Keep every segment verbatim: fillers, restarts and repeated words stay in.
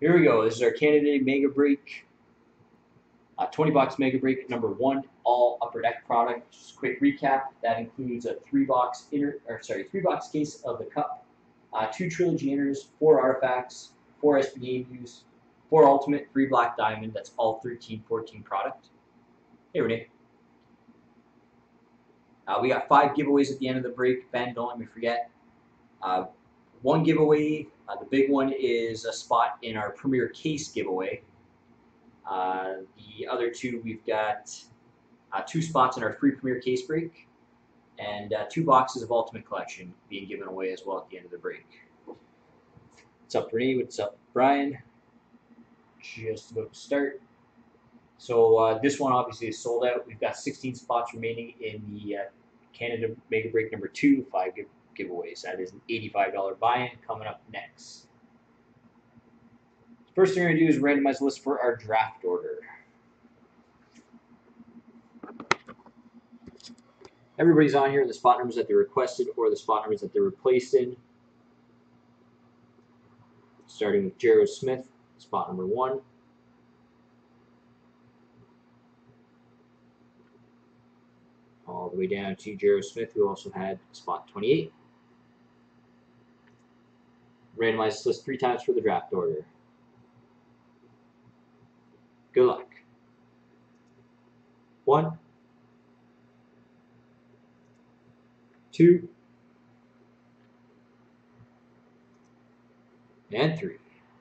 Here we go. This is our Canada Mega Break. Uh, twenty box Mega Break number one, all Upper Deck product. Just a quick recap. That includes a three box inner, or sorry, three box case of the cup, uh, two trilogy inners, four artifacts, four S B A Us, four ultimate, three black diamond. That's all thirteen fourteen product. Hey Renee. Uh, we got five giveaways at the end of the break. Ben, don't let me forget. Uh, one giveaway, uh, the big one is a spot in our Premier Case giveaway. Uh, the other two, we've got uh, two spots in our free Premier Case break and uh, two boxes of Ultimate Collection being given away as well at the end of the break. What's up, Renee? What's up, Brian? Just about to start. So uh, this one obviously is sold out. We've got sixteen spots remaining in the uh, Canada Mega Break number two, five give giveaways. That is an eighty-five dollar buy-in coming up next. First thing we're going to do is randomize the list for our draft order. Everybody's on here, the spot numbers that they requested or the spot numbers that they're replaced in. Starting with Jero Smith, spot number one. All the way down to Jero Smith, who also had spot twenty-eight. Randomize this list three times for the draft order. Good luck. One, two, and three.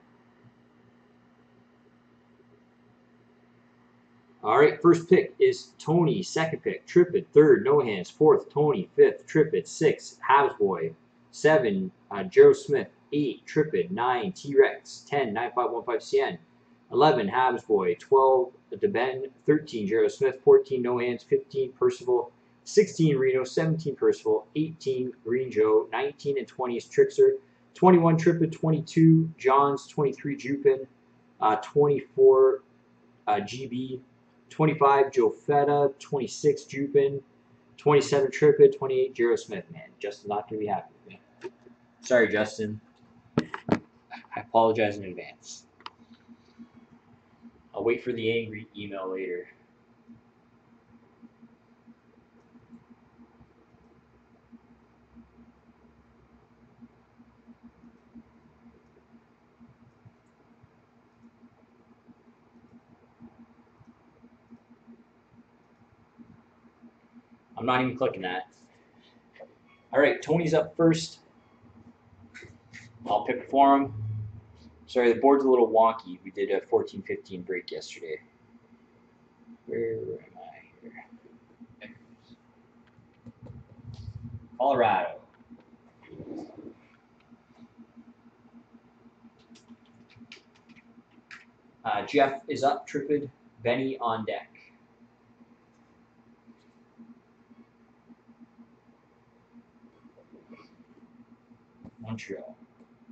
All right, first pick is Tony. Second pick, Trippett. Third, No Hands. Fourth, Tony. Fifth, Trippett. Six, Habsboy. Seven, uh, Jero Smith. Eight, Trippett. Nine, T-Rex. Ten, nine five one five C N. Eleven, Habsboy. Twelve, DeBen. Thirteen, Jero Smith. Fourteen, No Hands. Fifteen, Percival. Sixteen, Reno. Seventeen, Percival. Eighteen, Green Joe. Nineteen and twenty is Trickster. Twenty-one, Trippett. Twenty-two, Johns. Twenty-three, Jupin. Uh, Twenty-four, uh, G B. twenty-five, Joe Feta. Twenty-six, Jupin. Twenty-seven, Trippett. Twenty-eight, Jero Smith. Man, Justin's not going to be happy with me. Sorry, Justin. I apologize in advance. I'll wait for the angry email later. I'm not even clicking that. All right, Tony's up first. I'll pick for him. Sorry, the board's a little wonky. We did a fourteen fifteen break yesterday. Where am I here? Colorado. Uh, Jeff is up, Trippid. Benny on deck. Montreal.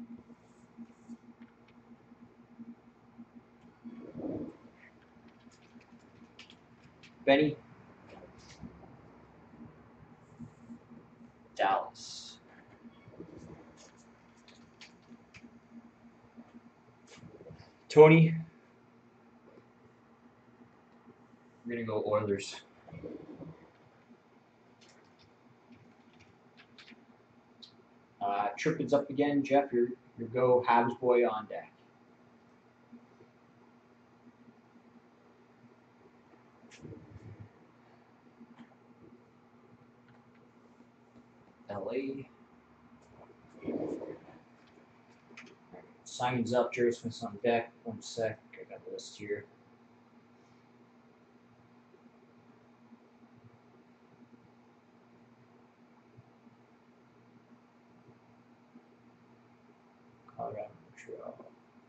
Benny. Dallas. Tony. We're going to go Oilers. Uh, Trippin's up again. Jeff, your your go Habsboy on deck. L A. Simon's up. Jero Smith's on deck. One sec. I got the list here. Colorado, Montreal.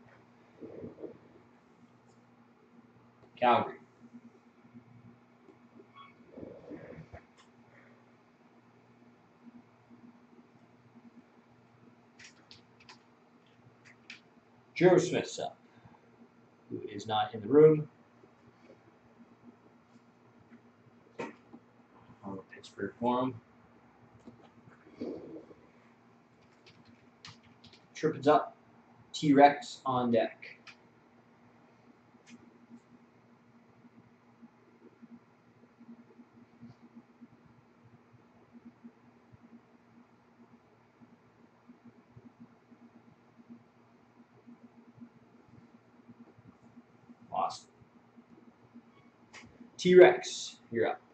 Calgary. Jero Smith's up, who is not in the room. On the Pittsburgh Forum. Trippins up. T-Rex on deck. T-Rex, you're up.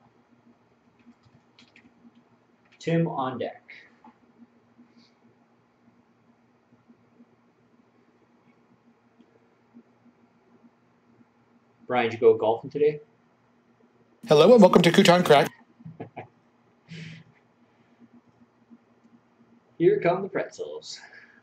Tim on deck. Brian, did you go golfing today? Hello and welcome to Kutan Crack. Here come the pretzels.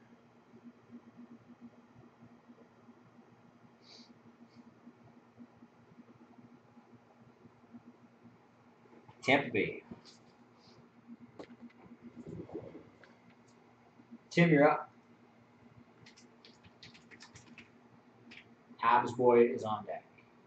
Tampa Bay. Tim, you're up. Habs boy is on deck.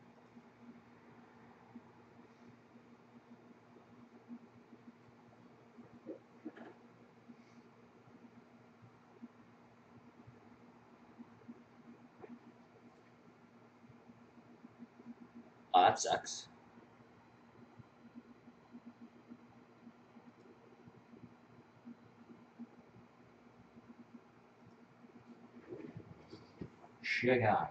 Oh, that sucks. Chicago.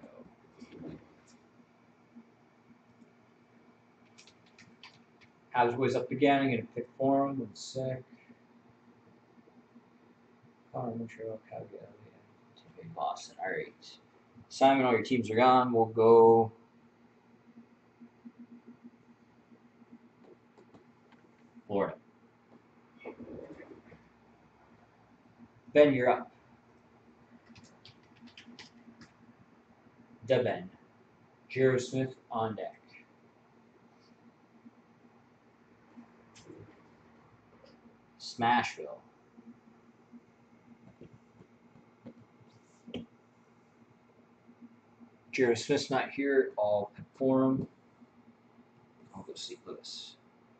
Habs boys up again. I'm going to pick for him. One sec. Connor, Montreal, Calgary, Tampa Bay, Boston. All right. Simon, all your teams are gone. We'll go. Florida. Ben, you're up. Deben. Jero Smith on deck. Smashville. Jero Smith's not here. I'll pick for him. I'll go see Lewis.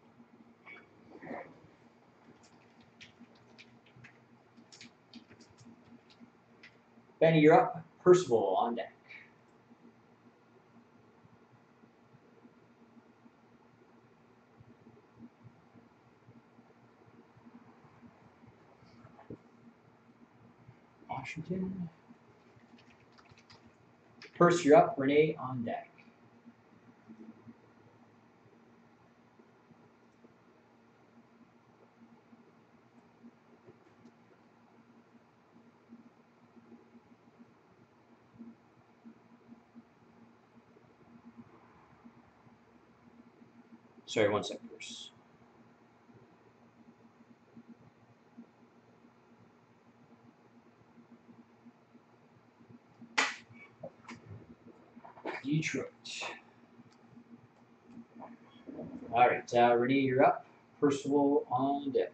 Benny, you're up. Percival on deck. Washington. Perce, you're up. Renee on deck. Sorry, one sec, Perce. Detroit. All right, uh, Renee, you're up. Percival on deck.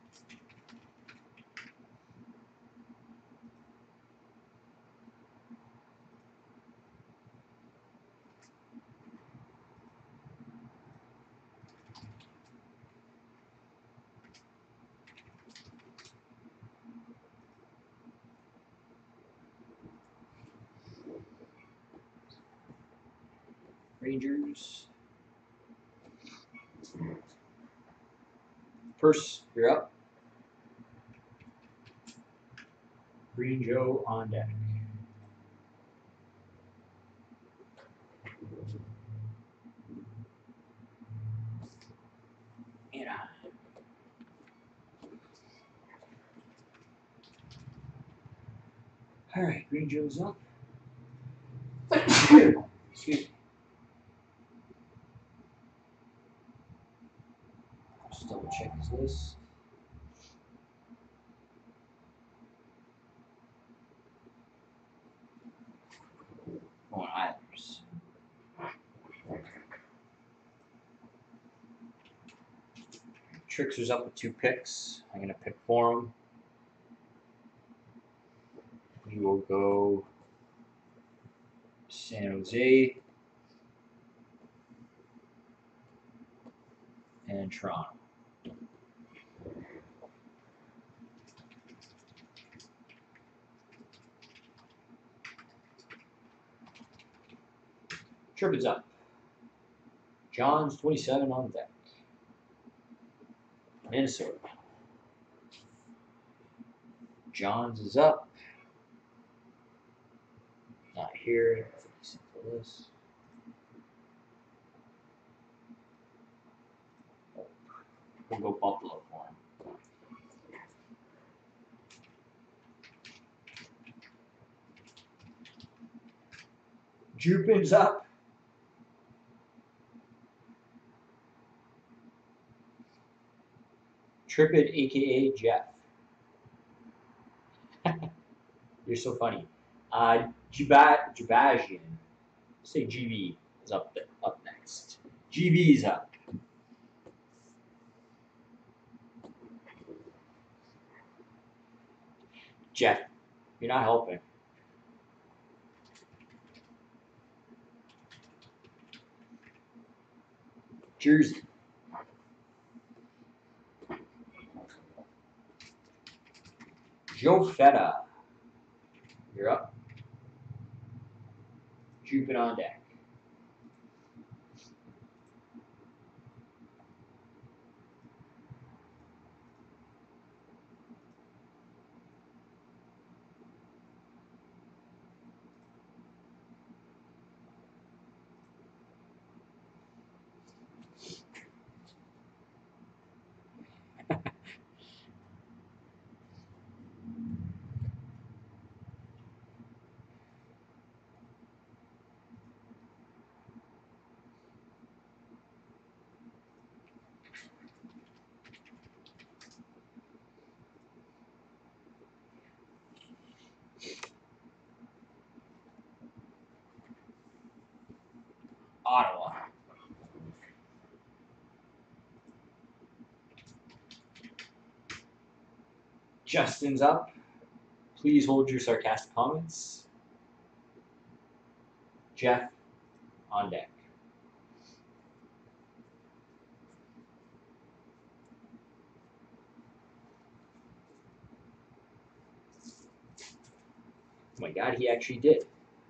Rangers. Perce, you're up. Green Joe on deck. Anaheim. All right, Green Joe's up. Excuse me. Just double check his list. Going Islanders. Trixer's up with two picks. I'm going to pick for him. We will go San Jose and Toronto. Trip is up. John's twenty-seven on deck. Minnesota. Johns is up. Not here. Simple list. We'll go Buffalo for him. Jupin's up. Trippid, aka Jeff. You're so funny. Uh, Jubat, Jubajian. Say G V is up there, up next. G V's up. Jeff, you're not helping. Jersey. Joe Feta. You're up. Jupin on deck. Ottawa. Justin's up. Please hold your sarcastic comments. Jeff on deck. Oh my god, he actually did.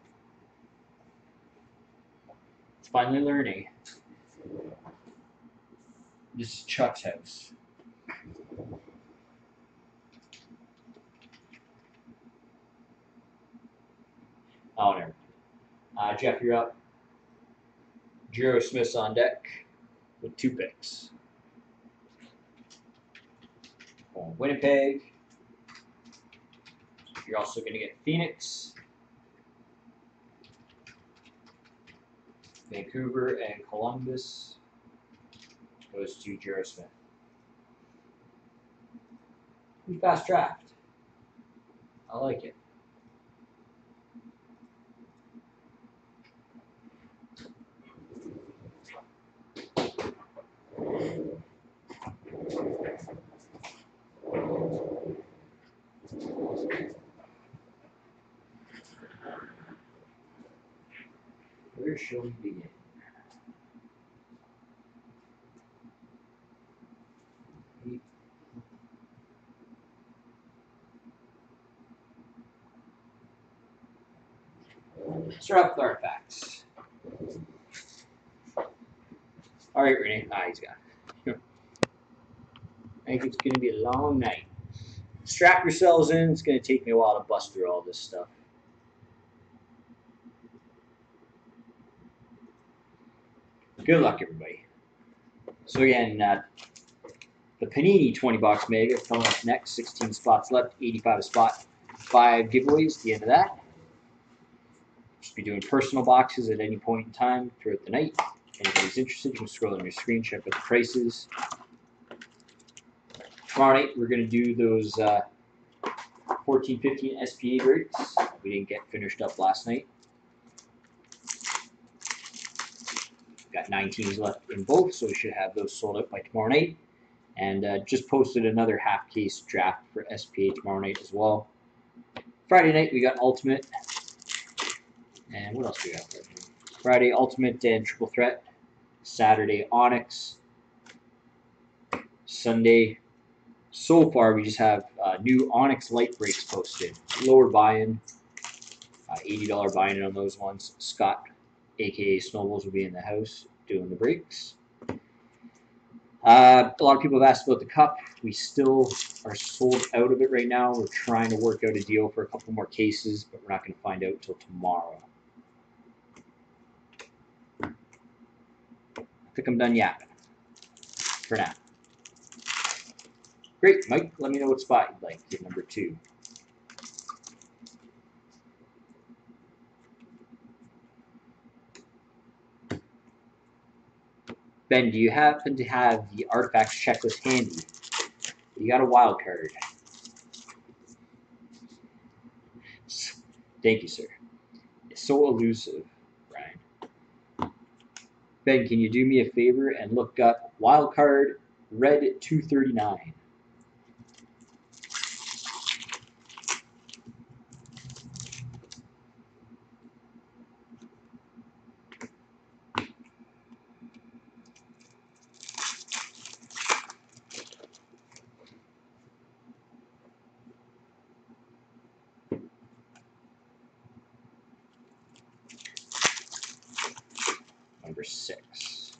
It's finally learning. This is Chuck's house. Oh, never. Uh, Jeff, you're up. Jiro Smith's on deck with two picks. On Winnipeg. You're also going to get Phoenix, Vancouver, and Columbus. Goes to Jiro Smith. Who's fast draft? I like it. Where shall we begin? Start off with artifacts. All right, Renee. Ah, he's gone. I think it's going to be a long night. Strap yourselves in. It's going to take me a while to bust through all this stuff. Good luck, everybody. So again, uh, the Panini twenty box Mega coming up next. sixteen spots left, eighty-five a spot. Five giveaways at the end of that. Just be doing personal boxes at any point in time throughout the night. If anybody's interested, you can scroll on your screen, check out the prices. Tomorrow night, we're going to do those uh, fourteen fifteen S P A breaks. We didn't get finished up last night. Got nine teams left in both, so we should have those sold out by tomorrow night. And uh, just posted another half case draft for S P A tomorrow night as well. Friday night, we got Ultimate. And what else we got? Friday, Ultimate and Triple Threat. Saturday, Onyx. Sunday, so far we just have uh, new Onyx light breaks posted. Lower buy-in, uh, eighty dollar buy-in on those ones. Scott, aka Snowballs, will be in the house doing the breaks. Uh, a lot of people have asked about the cup. We still are sold out of it right now. We're trying to work out a deal for a couple more cases, but we're not going to find out until tomorrow. I think I'm done yapping for now. Great, Mike. Let me know what spot you'd like. Get number two. Ben, do you happen to have the artifacts checklist handy? You got a wild card. Thank you, sir. It's so elusive, Ryan. Ben, can you do me a favor and look up wild card red two thirty-nine? Number six.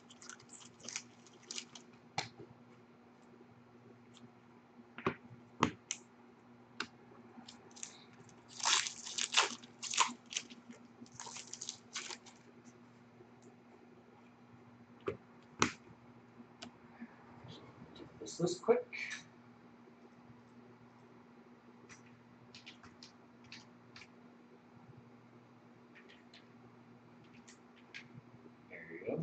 This list quick. There you go.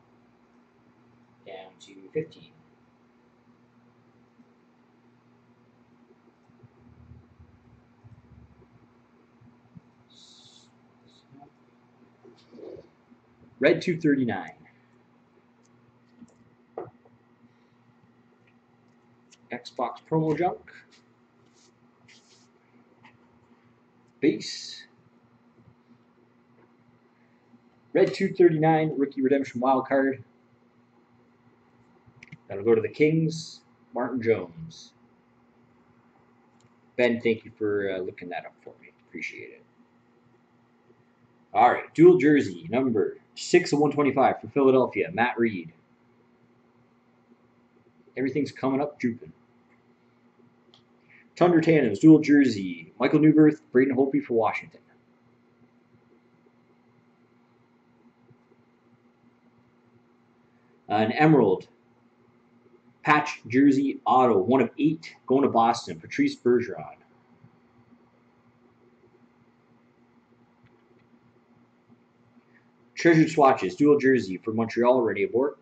Down to fifteen. Red two thirty-nine. Xbox promo junk. Base. Red two thirty-nine, rookie redemption wild card. That'll go to the Kings. Martin Jones. Ben, thank you for uh, looking that up for me. Appreciate it. All right, dual jersey, number six of one twenty-five for Philadelphia, Matt Reed. Everything's coming up drooping. Thunder Tandems, dual jersey, Michael Newberth, Braden Holtby for Washington. An Emerald patch jersey auto, one of eight, going to Boston, Patrice Bergeron. Treasured swatches, dual jersey for Montreal, Rene Bourque.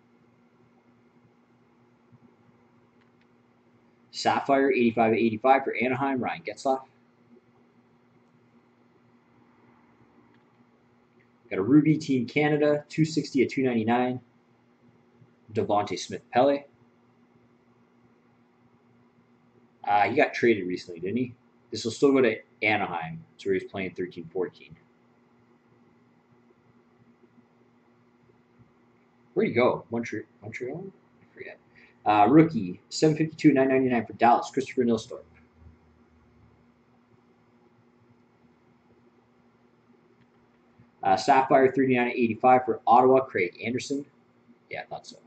Sapphire, eighty-five of eighty-five for Anaheim, Ryan Getzlaf. Got a Ruby Team Canada, two sixty of two ninety-nine. Devontae Smith-Pelly. Uh, he got traded recently, didn't he? This will still go to Anaheim. That's where he's playing thirteen fourteen. Where'd he go? Montreal? Montreal? I forget. Uh, rookie, seven fifty-two, nine ninety-nine for Dallas, Christopher Nilstorp. Uh, Sapphire, thirty-nine of eighty-five for Ottawa, Craig Anderson. Yeah, I thought so.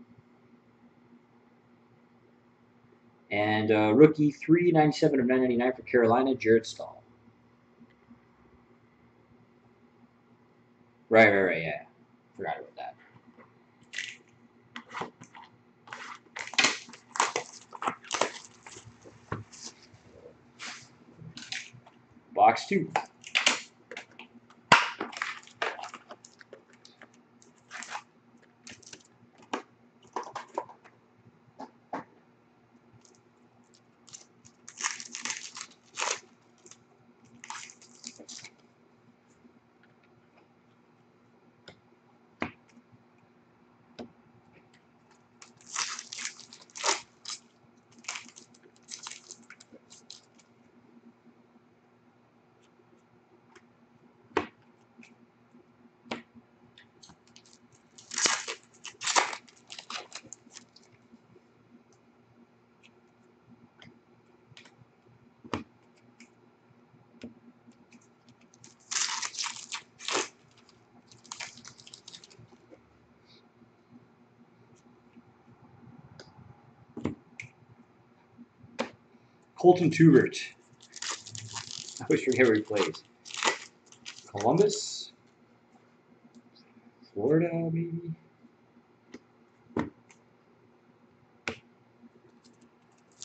And uh, rookie, three ninety-seven of nine ninety-nine for Carolina, Jared Stahl. Right, right, right, yeah. Forgot about that. Box two. Colton Tubert. I always forget where he plays. Columbus? Florida, maybe?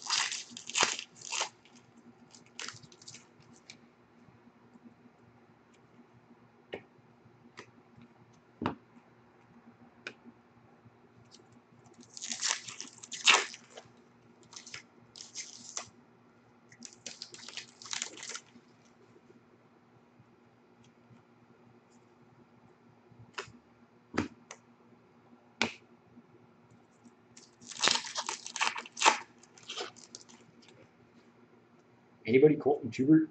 Anybody? Colton Tubert?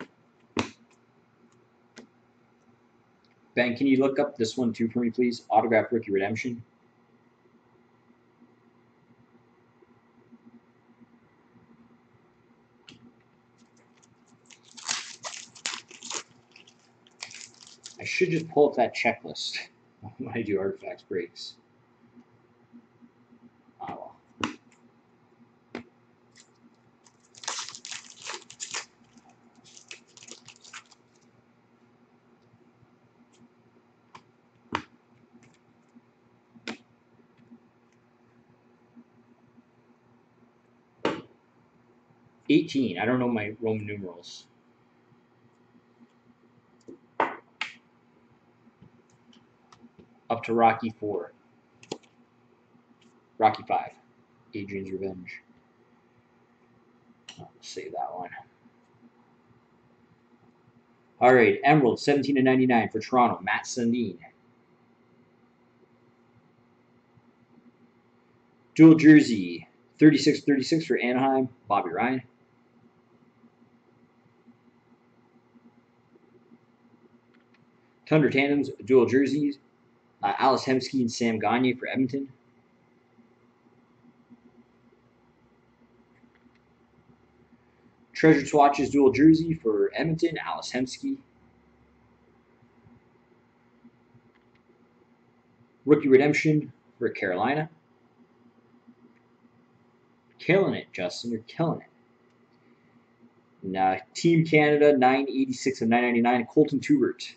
Ben, can you look up this one too for me, please? Autograph Rookie Redemption. I should just pull up that checklist when I do artifacts breaks. Oh, well. eighteen. I don't know my Roman numerals. Up to Rocky four. Rocky five. Adrian's Revenge. I'll save that one. All right, Emerald, seventeen to ninety-nine for Toronto. Matt Sundin. Dual jersey, thirty-six thirty-six for Anaheim. Bobby Ryan. Thunder Tandems, dual jerseys. Uh, Alice Hemsky and Sam Gagne for Edmonton. Treasured Swatches dual jersey for Edmonton, Alice Hemsky. Rookie Redemption for Carolina. Killing it, Justin. You're killing it. And, uh, Team Canada, nine eighty-six of nine ninety-nine. Colton Tubert.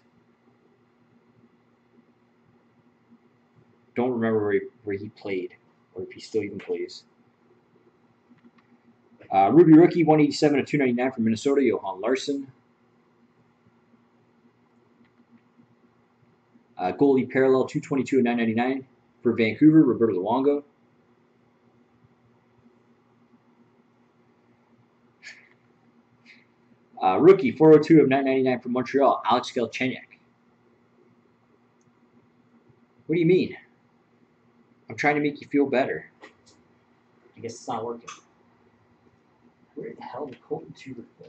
Don't remember where he, where he played, or if he still even plays. Uh, Ruby Rookie, one eighty-seven of two ninety-nine from Minnesota, Johan Larsson. Uh, goalie Parallel, two twenty-two of nine ninety-nine for Vancouver, Roberto Luongo. Uh, rookie, four oh two of nine ninety-nine from Montreal, Alex Galchenyuk. What do you mean? I'm trying to make you feel better. I guess it's not working. Where the hell did Colton Tubert play?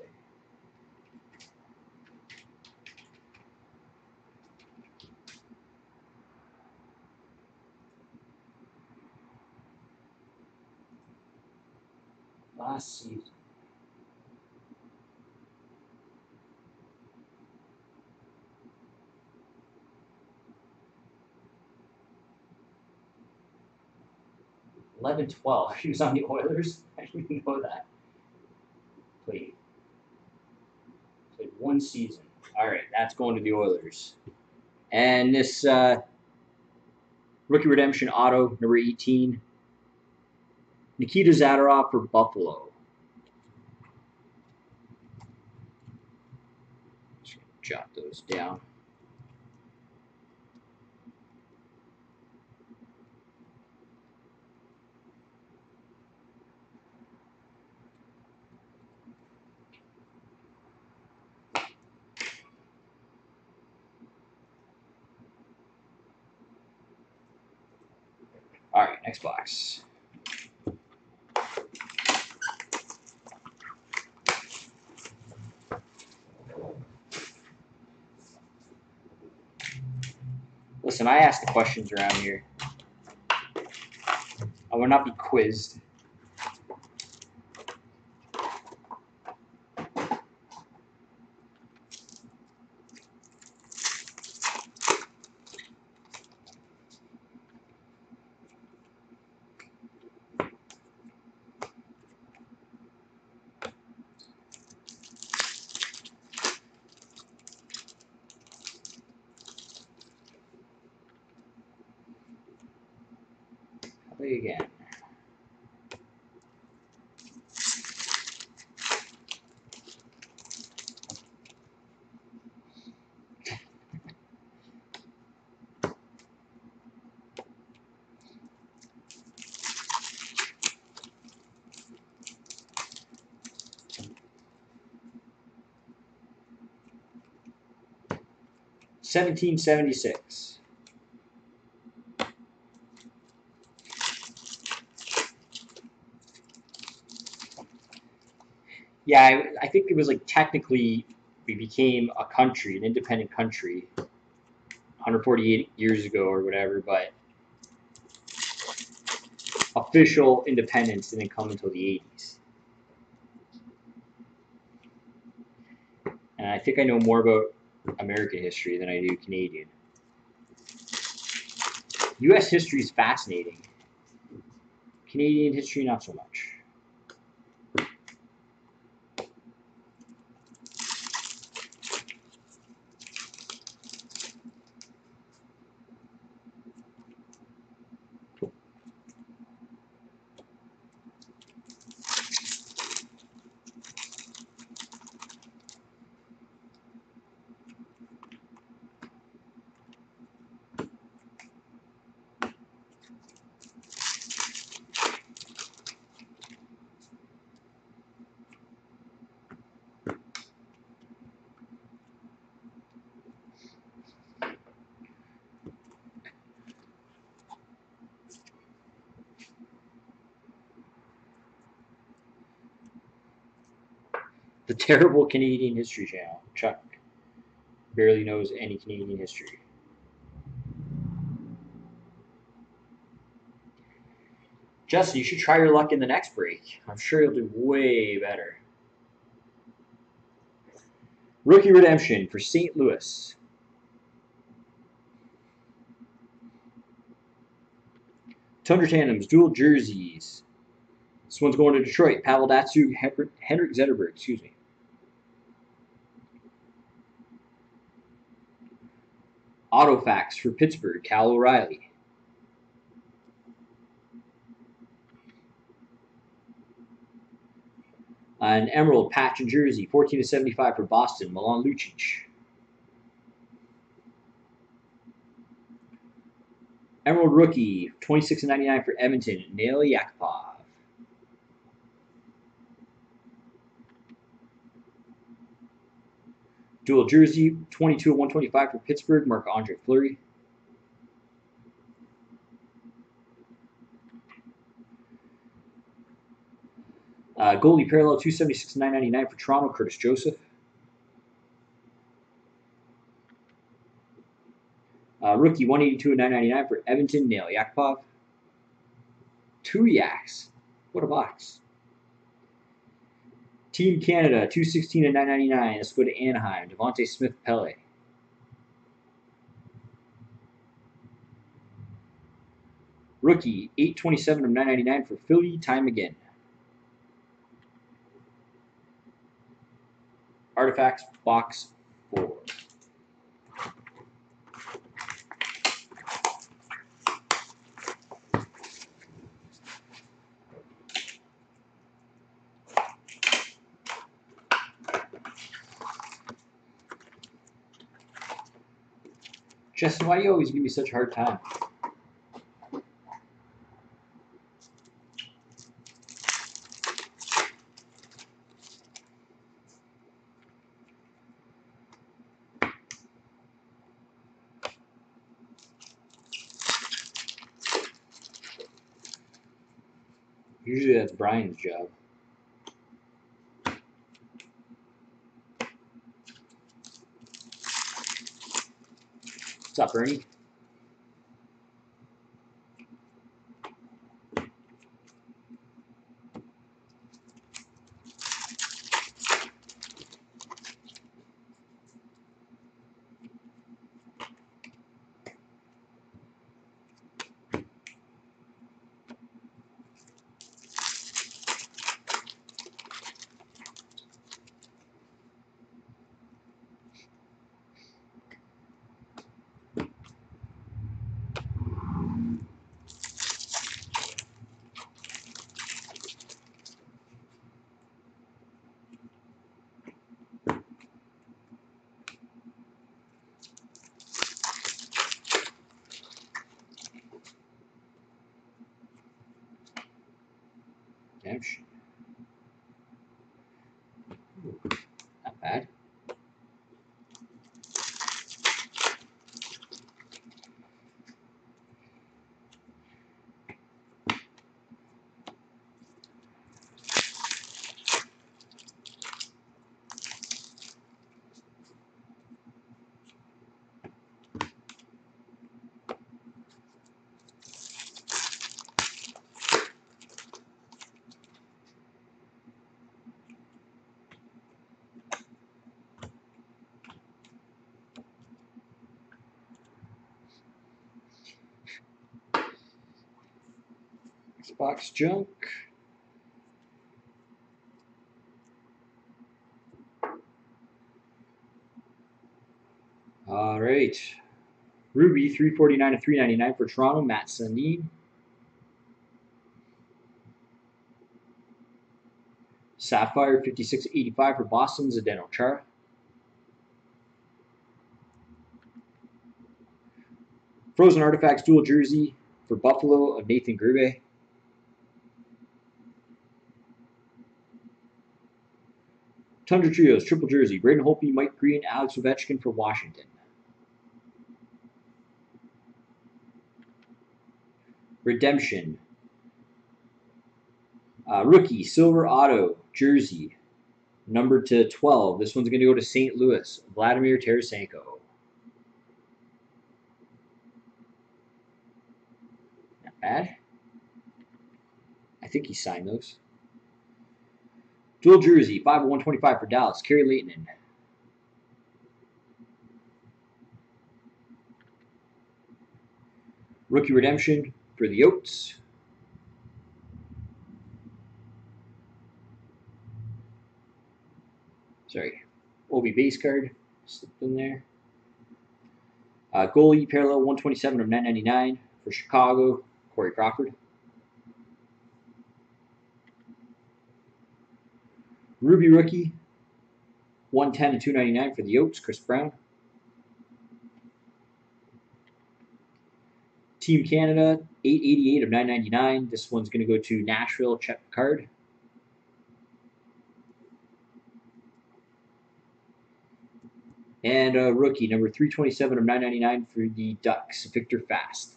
Last season. eleven twelve. He was on the Oilers. I didn't even know that. Played. Played one season. All right, that's going to the Oilers. And this uh, Rookie Redemption Auto, number eighteen. Nikita Zadorov for Buffalo. Just gonna jot those down. All right, next box. Listen, I ask the questions around here. I will not be quizzed. Play again. seventeen seventy-six. Yeah, I, I think it was like technically we became a country, an independent country, one hundred forty-eight years ago or whatever, but official independence didn't come until the eighties. And I think I know more about American history than I do Canadian. U S history is fascinating. Canadian history, not so much. The terrible Canadian History Channel. Chuck barely knows any Canadian history. Justin, you should try your luck in the next break. I'm sure you'll do way better. Rookie redemption for Saint Louis. Tundra Tandems, dual jerseys. This one's going to Detroit. Pavel Datsyuk, Henrik Zetterberg, excuse me. Autofax for Pittsburgh, Cal O'Reilly. An Emerald patch and jersey, fourteen to seventy-five for Boston, Milan Lucic. Emerald rookie, twenty-six to ninety-nine for Edmonton, Nail Yakupov. Dual jersey, twenty-two to one twenty-five for Pittsburgh, Marc-Andre Fleury. Uh, goalie parallel, two seventy-six to nine ninety-nine for Toronto, Curtis Joseph. Uh, rookie, one eighty-two to nine ninety-nine for Edmonton, Nail Yakupov. Two Yaks. What a box. Team Canada, two sixteen to nine ninety-nine. Let's go to Anaheim. Devontae Smith-Pelly. Rookie, eight twenty-seven to nine ninety-nine for Philly, Ty McGinn. Artifacts, box four. Justin, why do you always give me such a hard time? Usually that's Brian's job. What's up, Ernie? box junk. All right. Ruby, three forty-nine to three ninety-nine for Toronto, Matt Sundin. Sapphire, fifty-six eighty-five for Boston, Zdeno Chara. Frozen Artifacts dual jersey for Buffalo of Nathan Grube. Tundra Trios triple jersey, Braden Holtby, Mike Green, Alex Ovechkin for Washington. Redemption. Uh, rookie, silver auto, jersey, numbered to twelve. This one's going to go to Saint Louis, Vladimir Tarasenko. Not bad. I think he signed those. Dual jersey, five of one twenty-five for Dallas, Kerry Layton. Rookie redemption for the Oats. Sorry, Obi base card slipped in there. Uh, goalie parallel one twenty-seven of nine ninety-nine for Chicago, Corey Crawford. Ruby rookie, one ten and two ninety-nine for the Oats, Chris Brown. Team Canada, eight eighty-eight of nine ninety-nine. This one's going to go to Nashville, check card. And a rookie, number three twenty-seven of nine ninety-nine for the Ducks, Victor Fast.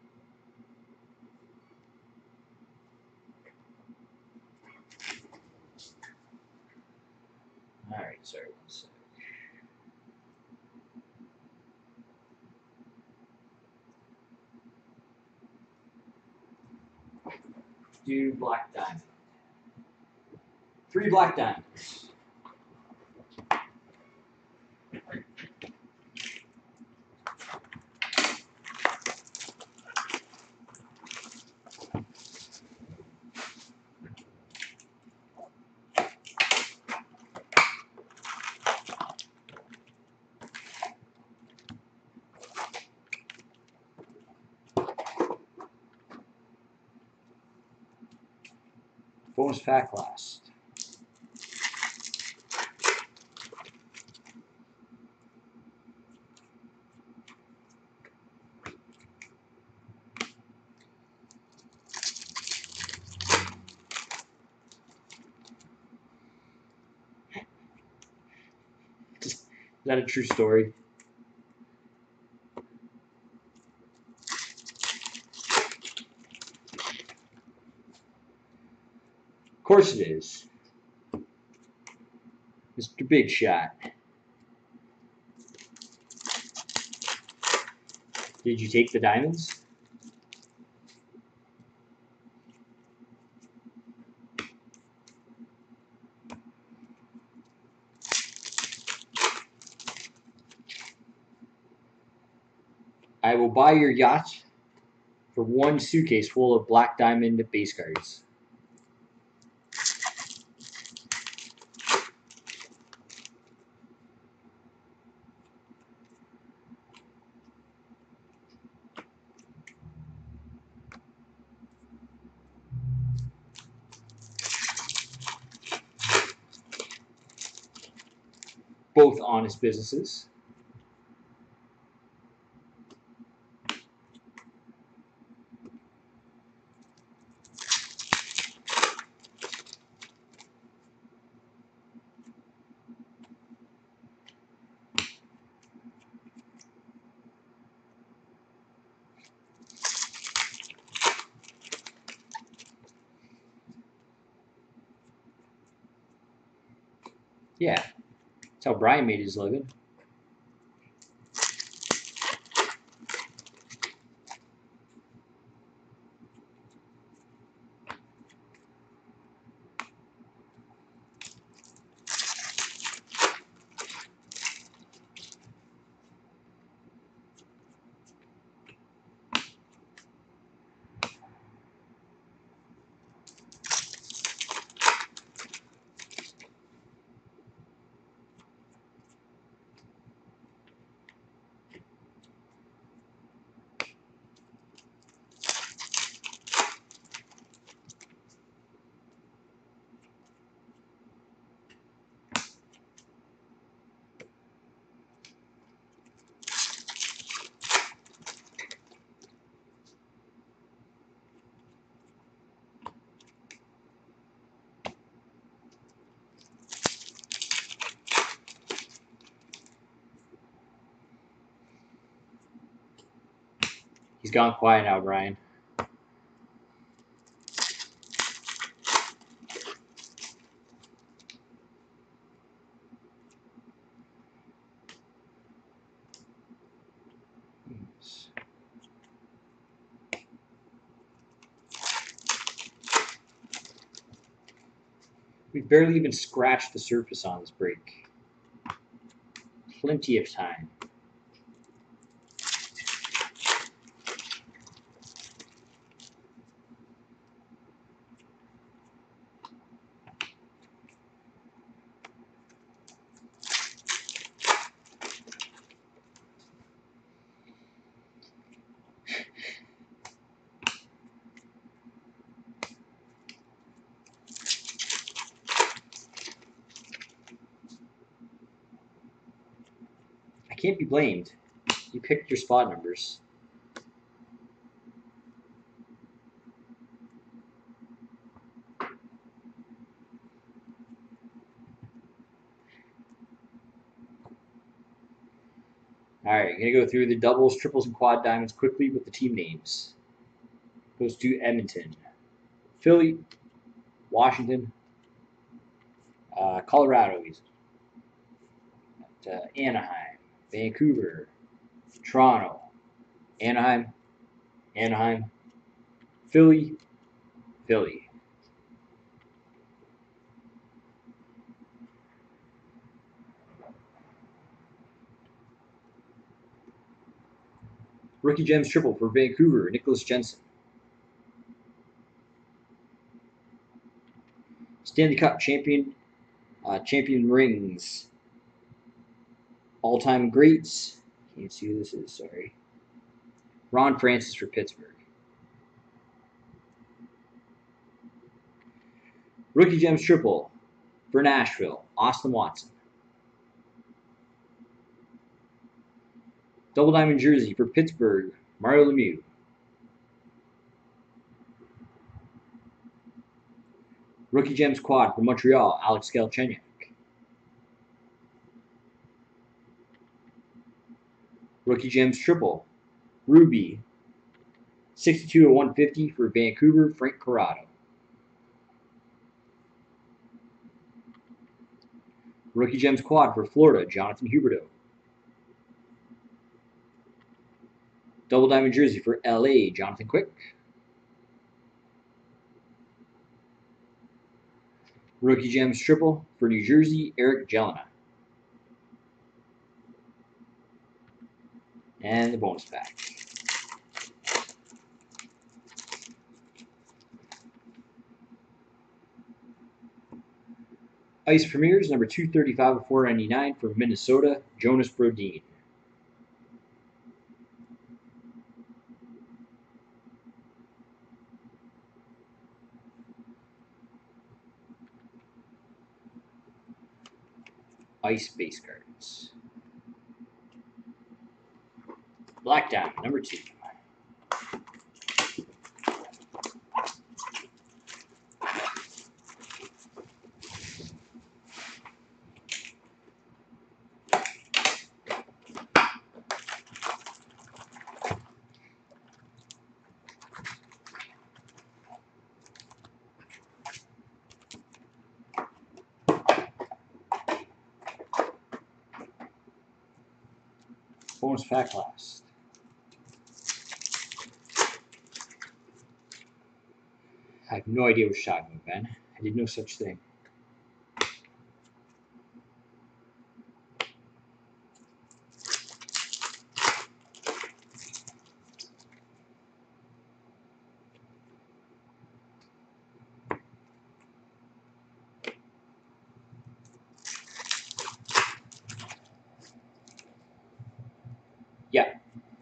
All right, sorry, one sec. Do Black Diamond. Three Black Diamonds. Bonus pack last. Is that a true story? Of course it is. Mister Big Shot. Did you take the diamonds? I will buy your yacht for one suitcase full of Black Diamond base cards. Both honest businesses. Yeah, that's how Brian made his living. He's gone quiet now, Brian. We've barely even scratched the surface on this break. Plenty of time. I can't be blamed. You picked your spot numbers. All right, gonna go through the doubles, triples, and quad diamonds quickly with the team names. Goes to Edmonton, Philly, Washington, uh, Colorado, uh, Anaheim, Vancouver, Toronto, Anaheim, Anaheim, Philly, Philly. Rookie Gems triple for Vancouver, Nicholas Jensen. Stanley Cup champion, uh, champion rings. All-time greats. Can't see who this is, sorry. Ron Francis for Pittsburgh. Rookie Gems triple for Nashville, Austin Watson. Double diamond jersey for Pittsburgh, Mario Lemieux. Rookie Gems quad for Montreal, Alex Galchenyuk. Rookie Gems triple, Ruby, sixty-two of one fifty for Vancouver, Frank Corrado. Rookie Gems quad for Florida, Jonathan Huberdeau. Double diamond jersey for L A, Jonathan Quick. Rookie Gems triple for New Jersey, Eric Jelena. And the bonus pack. Ice Premiers, number two thirty-five of four ninety-nine for Minnesota, Jonas Brodin. Ice base cards. Black Diamond, number two. Bonus pack last. I have no idea what you're talking about, Ben. I did no such thing. Yeah.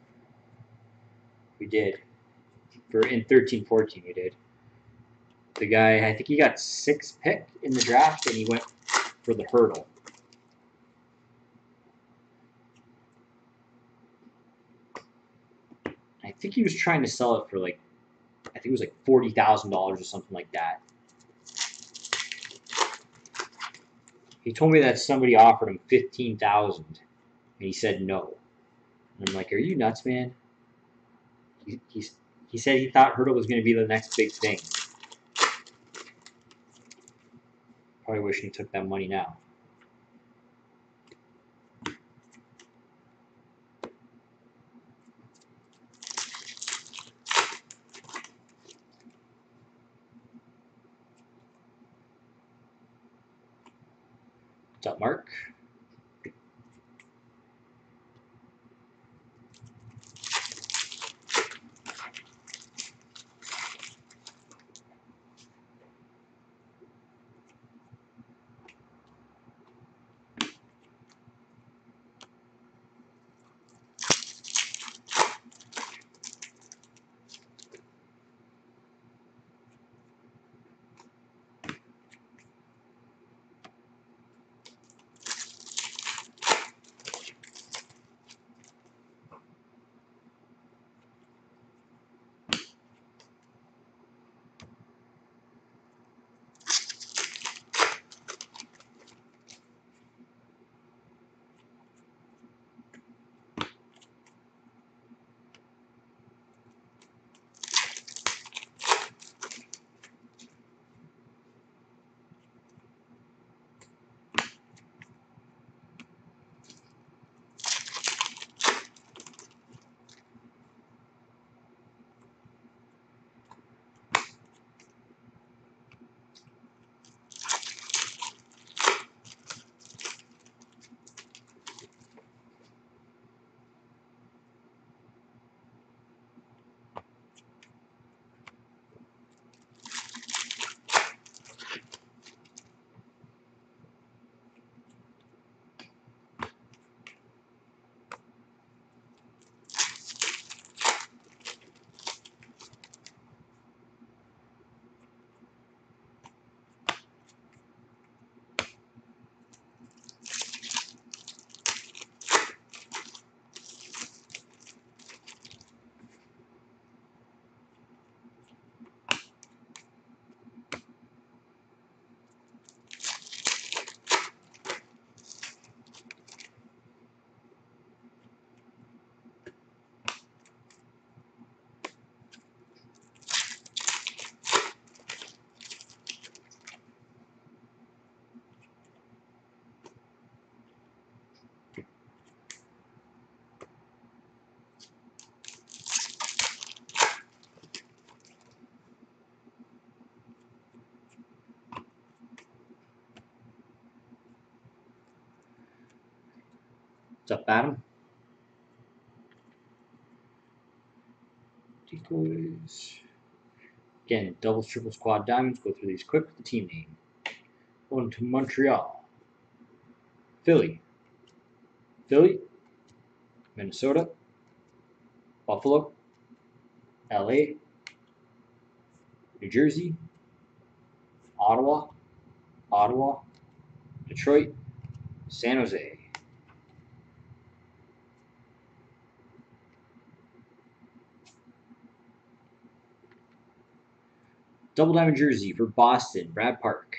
We did. For in thirteen fourteen we did. The guy, I think he got sixth pick in the draft, and he went for the hurdle. I think he was trying to sell it for like, I think it was like forty thousand dollars or something like that. He told me that somebody offered him fifteen thousand dollars, and he said no. And I'm like, are you nuts, man? He, he's, he said he thought Hurdle was going to be the next big thing. Probably wishing he took that money now. What's up, Mark? What's up, Adam? Decoys. Again, doubles, triples, quad, diamonds. Go through these quick with the team name. Going to Montreal. Philly. Philly. Minnesota. Buffalo. L A. New Jersey. Ottawa. Ottawa. Detroit. San Jose. Double diamond jersey for Boston, Brad Park.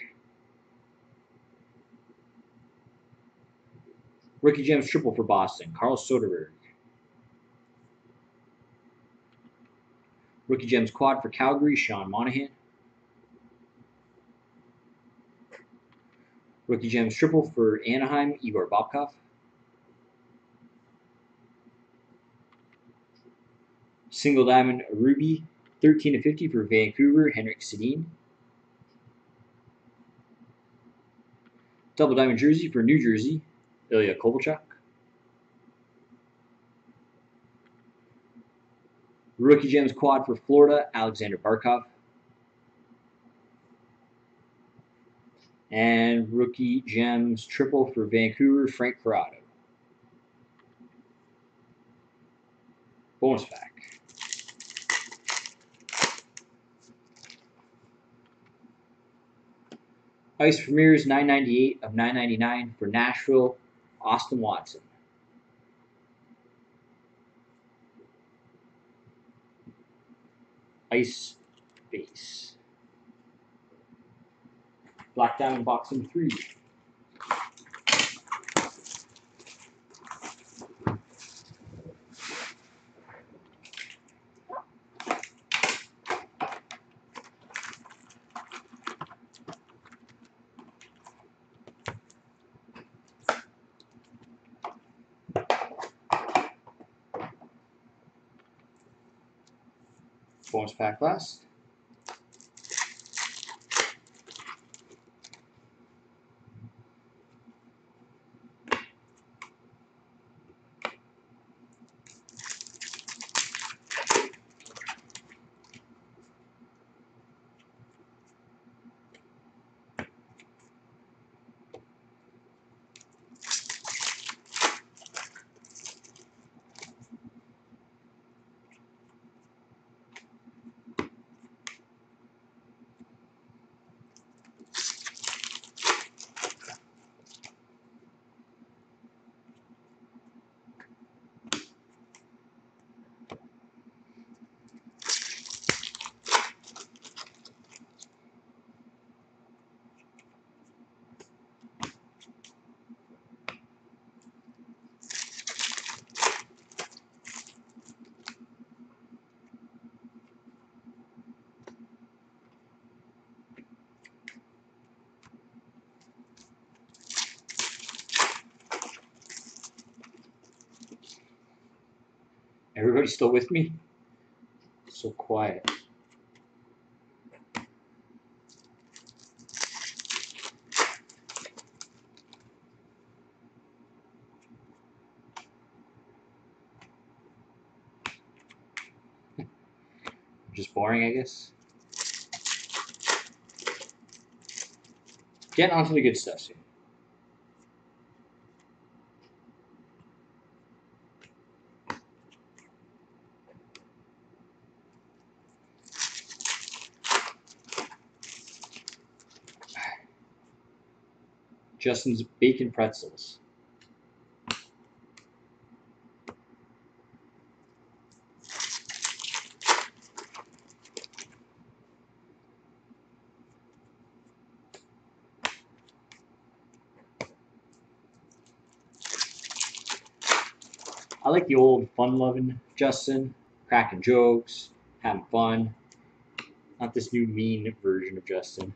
Rookie gems triple for Boston, Carl Soderberg. Rookie gems quad for Calgary, Sean Monahan. Rookie gems triple for Anaheim, Igor Bobkov. Single diamond ruby, thirteen to fifty for Vancouver, Henrik Sedin. Double diamond jersey for New Jersey, Ilya Kovalchuk. Rookie gems quad for Florida, Alexander Barkov. And rookie gems triple for Vancouver, Frank Corrado. Bonus pack. Ice Premiers nine ninety-eight of nine ninety-nine for Nashville, Austin Watson. Ice base. Black Diamond box number three. Bonus pack last. Everybody still with me? So quiet. Just boring, I guess. Getting on to the good stuff soon. Justin's bacon pretzels. I like the old fun-loving Justin, cracking jokes, having fun. Not this new mean version of Justin.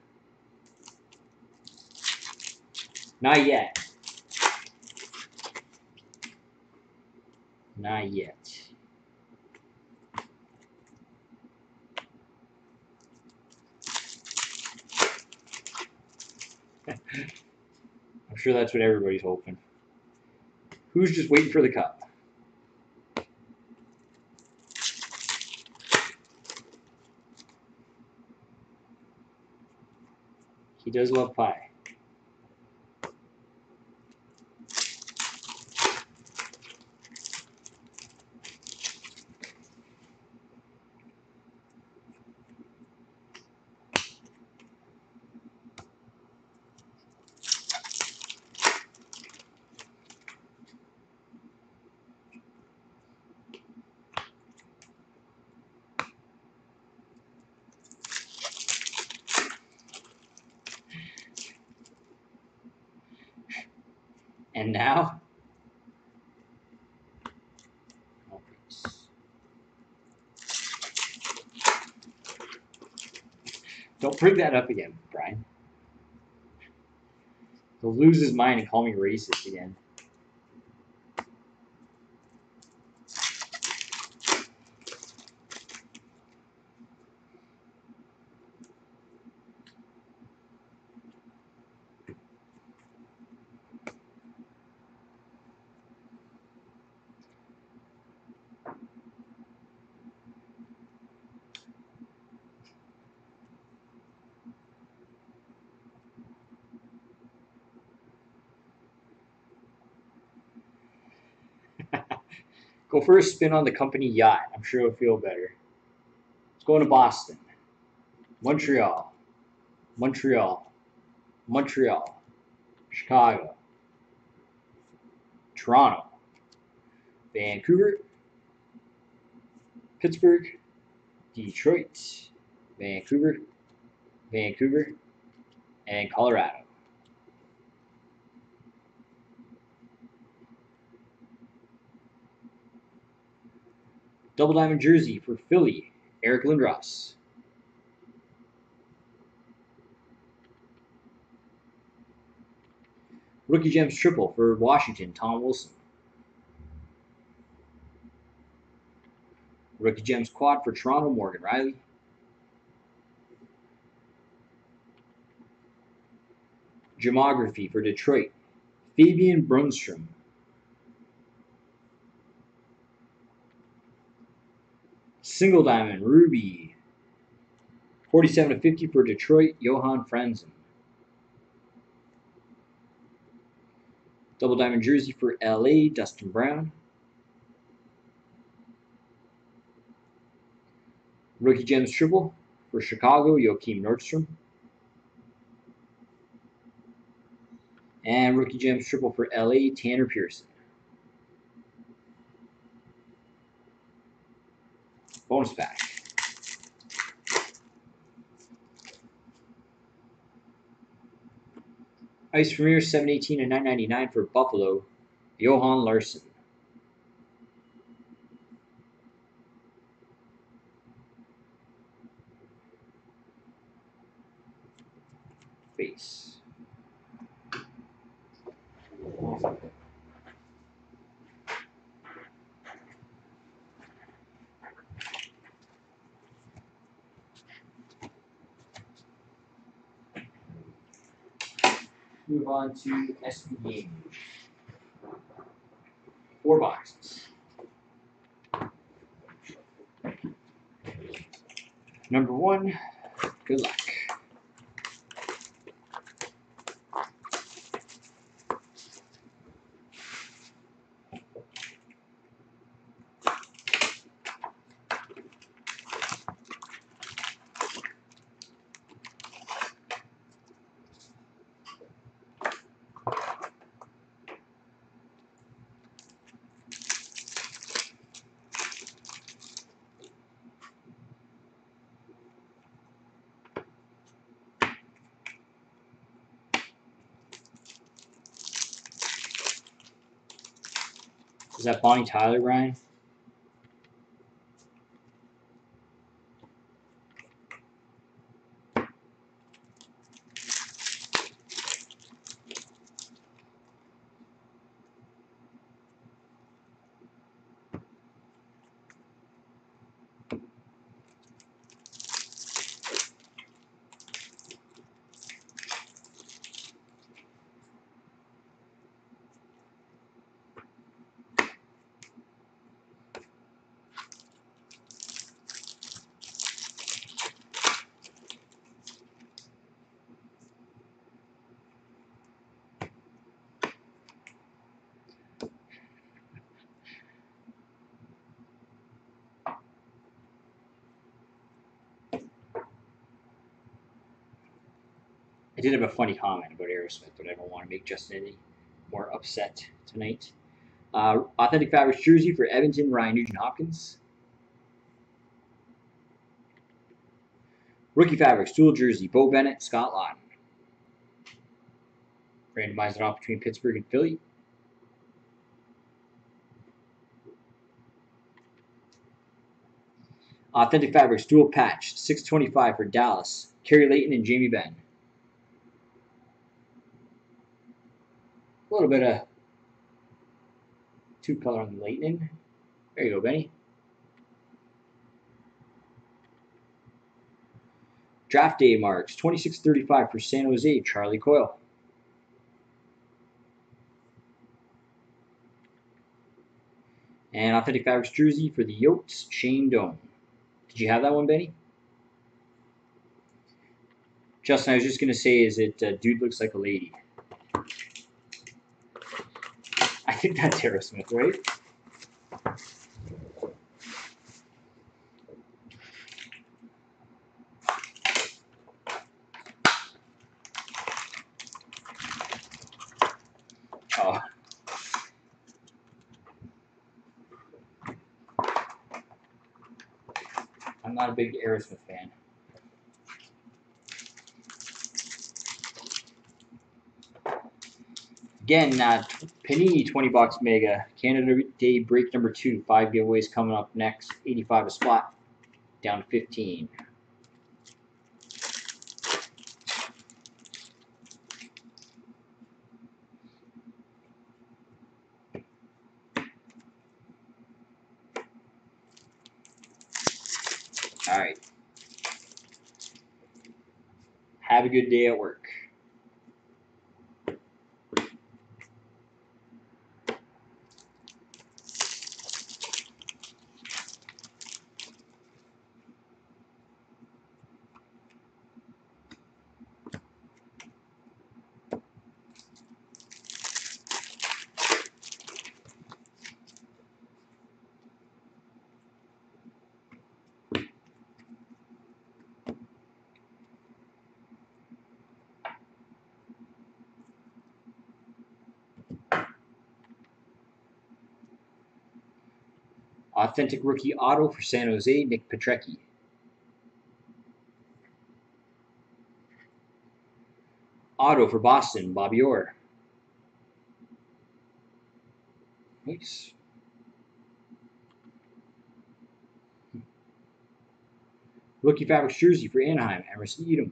Not yet. Not yet. I'm sure that's what everybody's hoping. Who's just waiting for the cup? He does love pie. And now, oh, don't bring that up again, Brian. He'll lose his mind and call me racist again. Go for a spin on the company yacht. I'm sure it'll feel better. Let's go to Boston, Montreal, Montreal, Montreal, Chicago, Toronto, Vancouver, Pittsburgh, Detroit, Vancouver, Vancouver, and Colorado. Double diamond jersey for Philly, Eric Lindros. Rookie Gems triple for Washington, Tom Wilson. Rookie Gems quad for Toronto, Morgan Riley. Gemography for Detroit, Fabian Brunstrom. Single Diamond, Ruby. forty-seven to fifty for Detroit, Johan Franzen. Double Diamond Jersey for L A, Dustin Brown. Rookie Gems Triple for Chicago, Joakim Nordstrom. And Rookie Gems Triple for L A, Tanner Pearson. Bonus pack. Ice Premier seven eighteen and nine ninety-nine for Buffalo, Johan Larsson. Base. Move on to S P Games. Four boxes. Number one, good luck. Is that Bonnie Tyler, Ryan? I did have a funny comment about Aerosmith, but I don't want to make Justin any more upset tonight. Uh, Authentic Fabrics Jersey for Edmonton, Ryan Nugent-Hopkins. Rookie Fabrics Dual Jersey, Bo Bennett, Scott Laughton. Randomize it off between Pittsburgh and Philly. Authentic Fabrics Dual Patch, six twenty-five for Dallas, Kerry Layton and Jamie Benn. A little bit of two color on the Layton. There you go, Benny. Draft Day Marks, twenty-six thirty-five for San Jose, Charlie Coyle. And Authentic Fabrics Jersey for the Yotes, Shane Doan. Did you have that one, Benny? Justin, I was just going to say, is it uh, Dude Looks Like a Lady? I think that's Aerosmith, right? Oh. I'm not a big Aerosmith fan. Again, uh, Panini twenty box Mega. Canada Day break number two. Five giveaways coming up next. eighty-five a spot. Down to fifteen. All right. Have a good day at work. Authentic rookie auto for San Jose, Nick Petrecki. Auto for Boston, Bobby Orr. Nice. Rookie Fabrics jersey for Anaheim, Emerson Edom.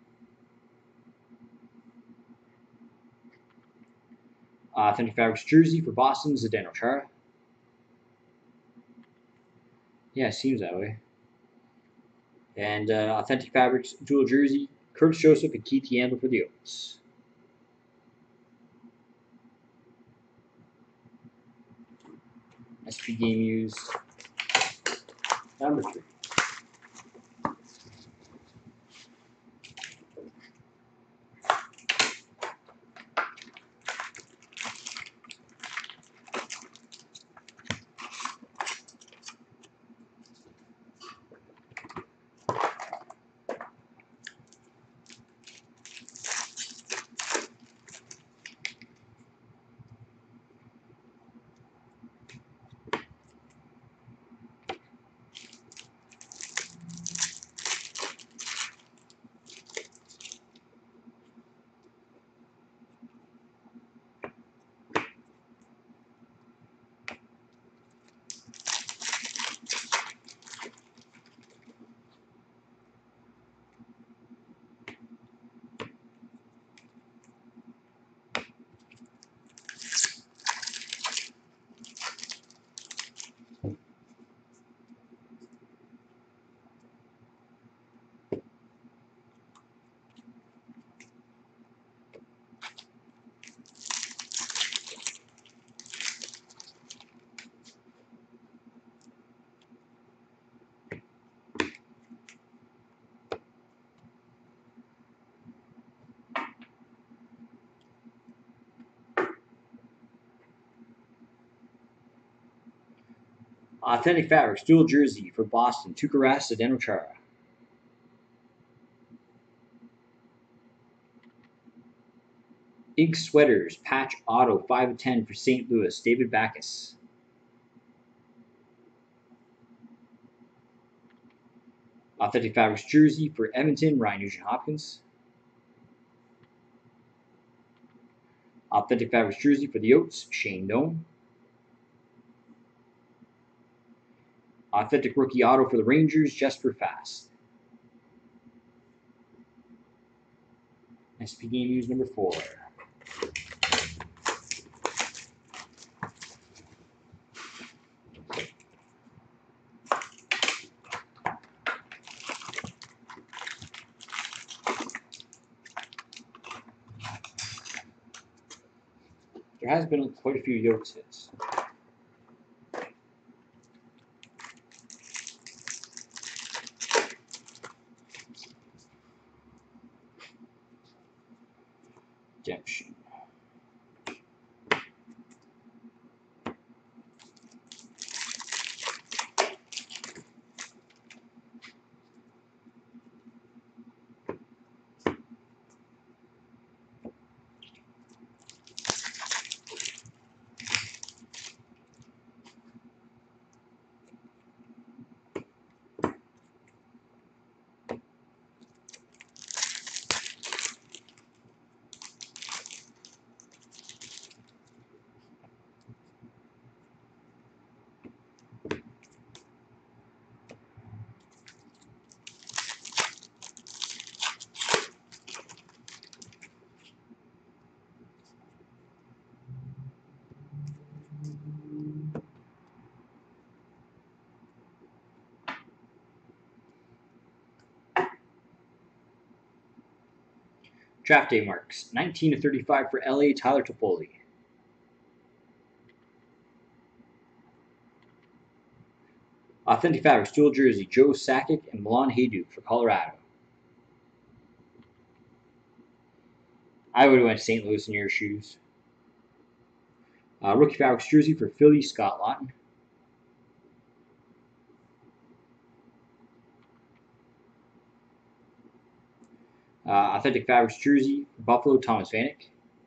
Authentic Fabrics jersey for Boston, Zdeno Chara. Yeah, it seems that way. And uh, Authentic Fabrics dual jersey, Curtis Joseph and Keith Yandle for the Oaks. S P game used. Number three. Authentic Fabrics dual jersey for Boston, Tuukka Rask, Zdeno Chara. Ink Sweaters patch auto five of ten for Saint Louis, David Backes. Authentic Fabrics jersey for Edmonton, Ryan Nugent-Hopkins. Authentic Fabrics jersey for the Oaks, Shane Doan. Authentic rookie auto for the Rangers, Jesper Fast. S P game used number four. There has been quite a few Yotes hits. Redemption. Draft day marks. nineteen to thirty-five for L A, Tyler Toffoli. Authentic Fabrics dual jersey, Joe Sakic and Milan Hajduk for Colorado. I would have went Saint Louis in your shoes. Uh, Rookie Fabrics jersey for Philly, Scott Lawton. Uh, Authentic Fabrics jersey for Buffalo, Thomas Vanek.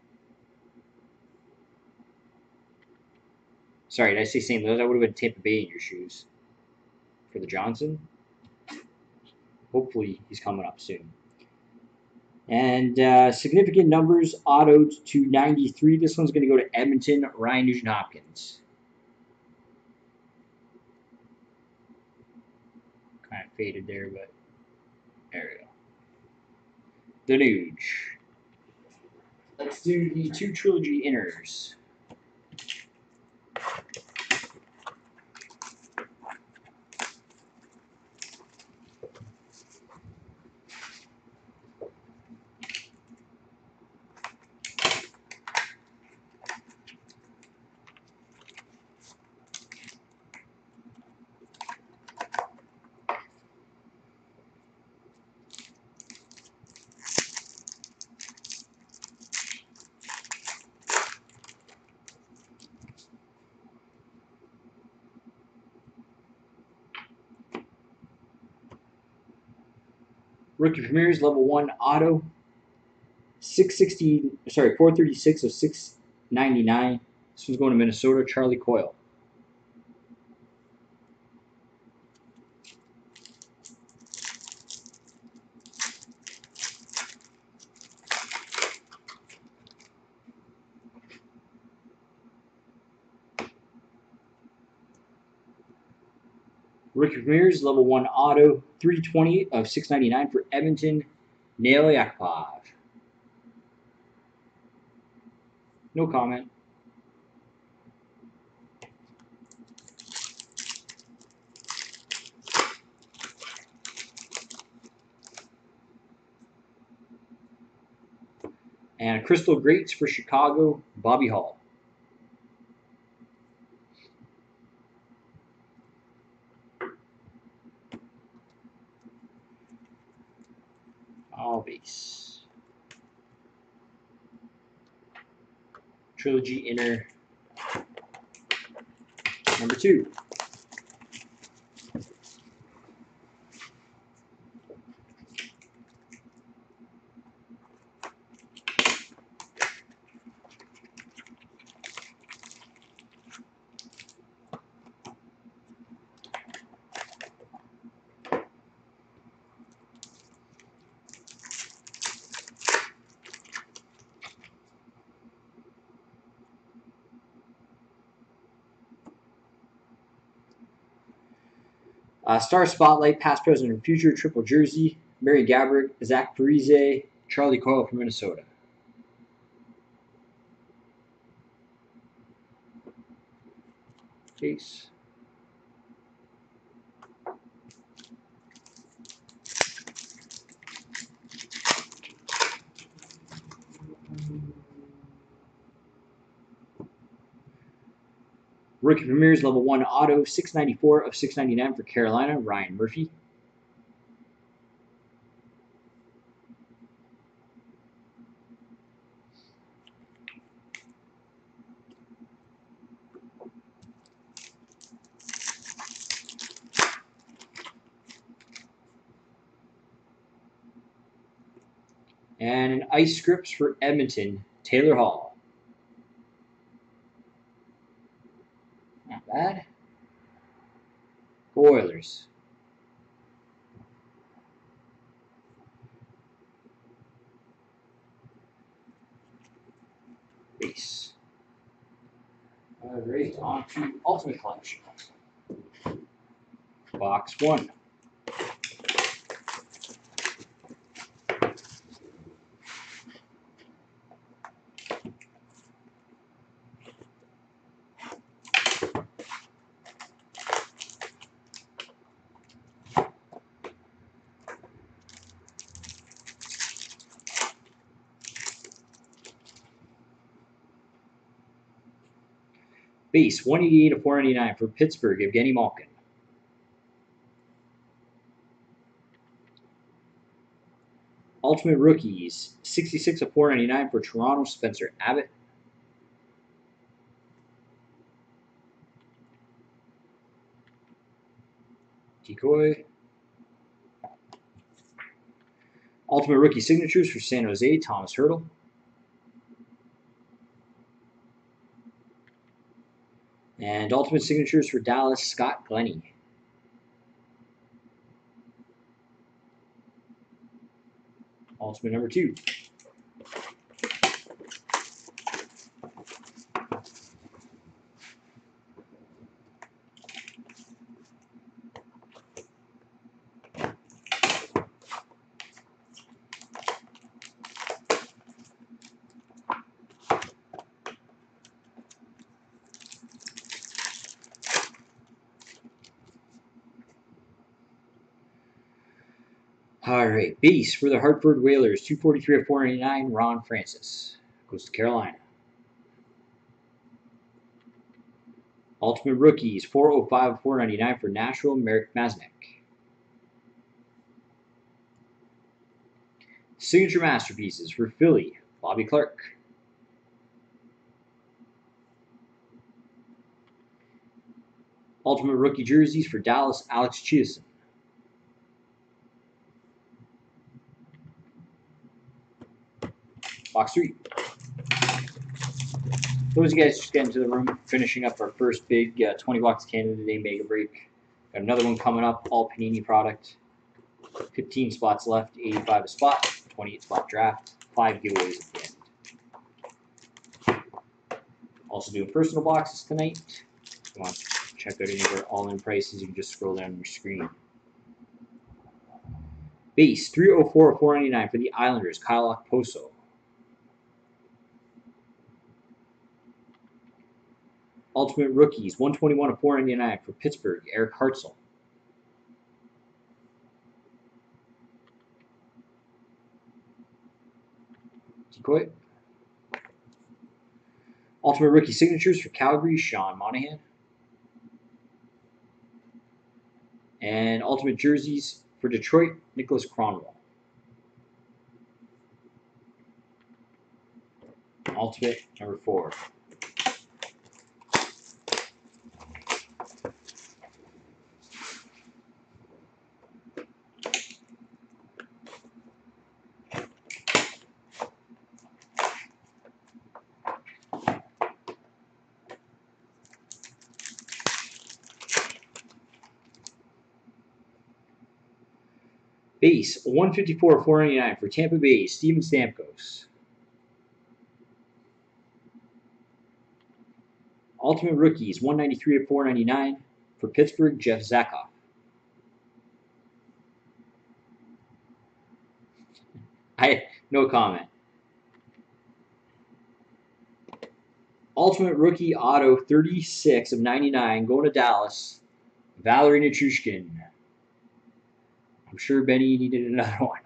Sorry, did I say Saint Louis? I would have been Tampa Bay in your shoes. For the Johnson. Hopefully he's coming up soon. And uh, significant numbers, autoed to ninety-three. This one's going to go to Edmonton, Ryan Nugent-Hopkins. Kind of faded there, but there we go. The Nuge. Let's do the two trilogy inners. Rookie Premieres, level one auto. six sixty, sorry, four thirty-six of six ninety-nine. This one's going to Minnesota, Charlie Coyle. Rookie Premieres, level one auto, three twenty of six ninety-nine for Edmonton, Nail Yakupov. No comment. And Crystal Greats for Chicago, Bobby Hall. All base. Trilogy inner number two. Uh, Star Spotlight, Past, Present, and Future, Triple Jersey, Mary Gabbert, Zach Parise, Charlie Coyle from Minnesota. Case. Rookie Premieres, level one auto, six ninety-four of six ninety-nine for Carolina, Ryan Murphy. And an Ice Scripts for Edmonton, Taylor Hall. Not bad. Oilers. Base. All right, on to Ultimate Collection. Box one. Base, one eighty-eight of four ninety-nine for Pittsburgh, Evgeny Malkin. Ultimate Rookies, sixty-six of four ninety-nine for Toronto, Spencer Abbott. Decoy. Ultimate Rookie Signatures for San Jose, Thomas Hertl. And Ultimate Signatures for Dallas, Scott Glennie. Ultimate number two. All right, base for the Hartford Whalers, two forty-three of four ninety-nine, Ron Francis. Goes to Carolina. Ultimate Rookies, four oh five of four ninety-nine for Nashville, Marek Maznek. Signature Masterpieces for Philly, Bobby Clarke. Ultimate Rookie Jerseys for Dallas, Alex Chiasson. Box three. Those of you guys just get into the room, finishing up our first big uh, twenty bucks Canada Day mega break. Got another one coming up, all Panini product. fifteen spots left, eighty-five a spot, twenty-eight spot draft, five giveaways at the end. Also doing personal boxes tonight. If you want to check out any of our all-in prices, you can just scroll down your screen. Base, three oh four of four ninety-nine for the Islanders, Kyle Okposo. Ultimate Rookies, one twenty-one of four ninety-nine for Pittsburgh, Eric Hartzell. Decoy. Ultimate Rookie Signatures for Calgary, Sean Monahan. And Ultimate Jerseys for Detroit, Nicholas Kronwall. Ultimate number four. Base, one fifty-four of four ninety-nine for Tampa Bay, Steven Stamkos. Ultimate Rookies, one ninety-three of four ninety-nine for Pittsburgh, Jeff Zakoff. I no comment. Ultimate Rookie Auto, thirty-six of ninety-nine, going to Dallas, Valerie Nichushkin. I'm sure Benny needed another one.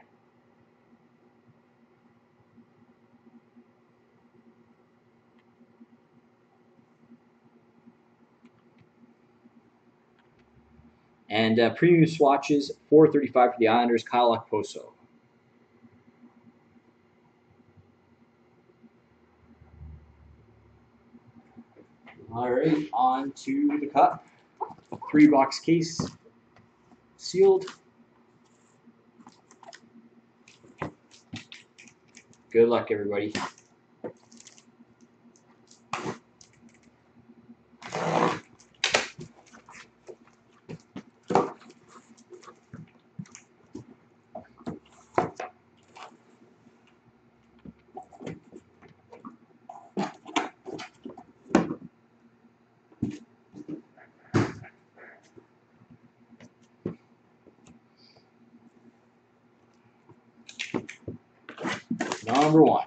And uh, premium swatches, four thirty-five for the Islanders, Kyle Okposo. All right, on to the cup. Three box case, sealed. Good luck, everybody. Number one.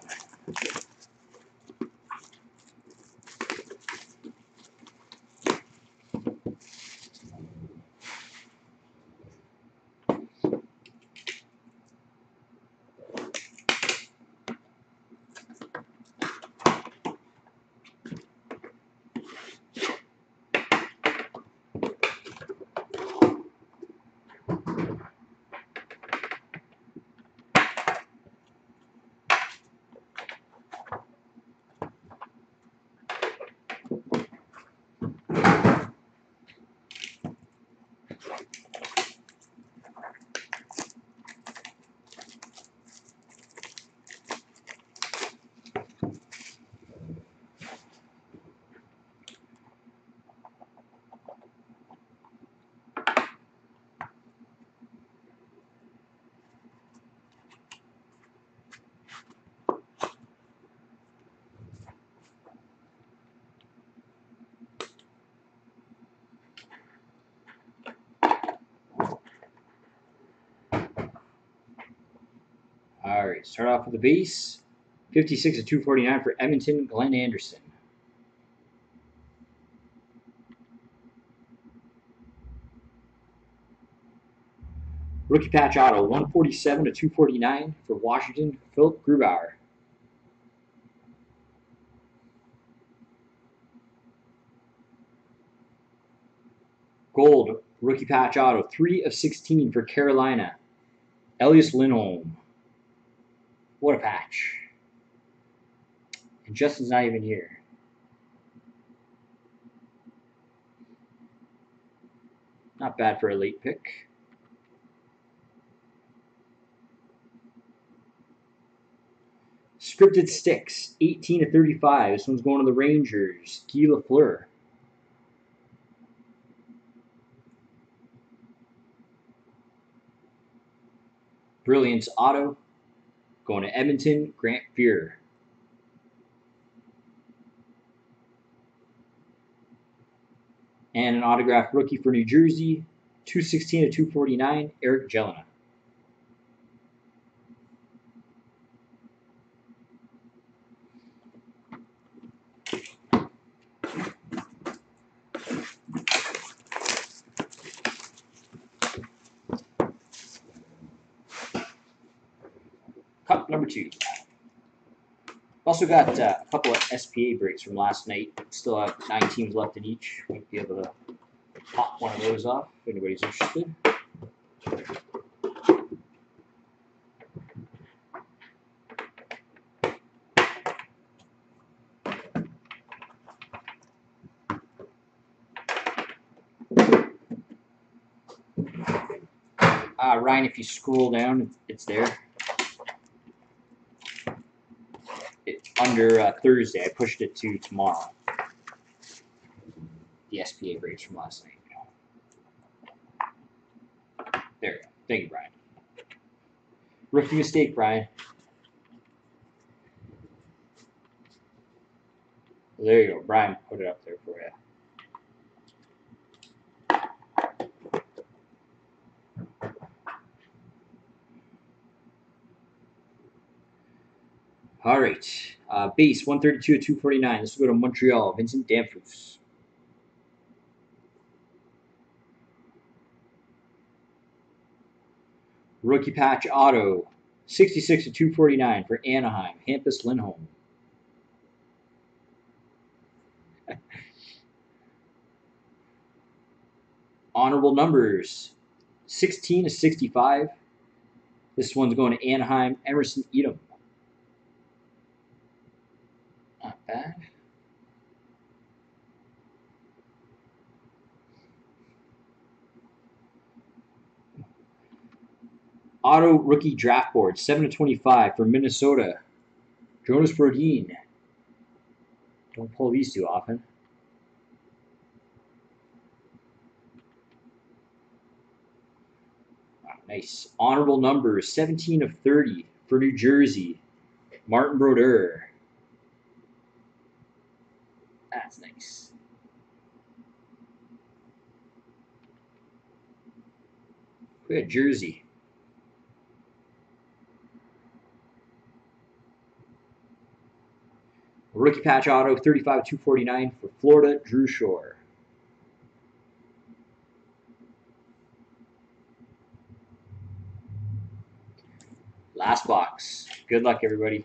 right, start off with the base. fifty-six of two forty-nine for Edmonton, Glenn Anderson. Rookie patch auto, one forty-seven to two forty-nine for Washington, Philip Grubauer. Gold, rookie patch auto, three of sixteen for Carolina, Elias Lindholm. What a patch. And Justin's not even here. Not bad for a late pick. Scripted sticks, eighteen of thirty-five. This one's going to the Rangers, Guy Lafleur. Brilliance auto, going to Edmonton, Grant Fuhr. And an autographed rookie for New Jersey, two sixteen of two forty-nine, Eric Jelena. Cup number two. Also got uh, a couple of S P A breaks from last night. Still have nine teams left in each. Might be able to pop one of those off if anybody's interested. Uh, Ryan, if you scroll down, it's there. It's under uh, Thursday. I pushed it to tomorrow. The S P A breaks from last night. There we go. Thank you, Brian. Rookie mistake, Brian. There you go. Brian put it up there for you. All right. Uh, base, one thirty-two of two forty-nine. This will go to Montreal, Vincent Damphousse. Rookie patch auto, sixty-six of two forty-nine for Anaheim, Hampus Lindholm. Honorable numbers, sixteen of sixty-five. This one's going to Anaheim, Emerson Edom. Not bad. Auto rookie draft board, seven of twenty-five for Minnesota, Jonas Brodin. Don't pull these too often. Wow, nice. Honorable numbers, seventeen of thirty for New Jersey, Martin Brodeur. That's nice. We got Jersey. Rookie patch auto, thirty-five of two forty-nine for Florida, Drew Shore. Last box. Good luck, everybody.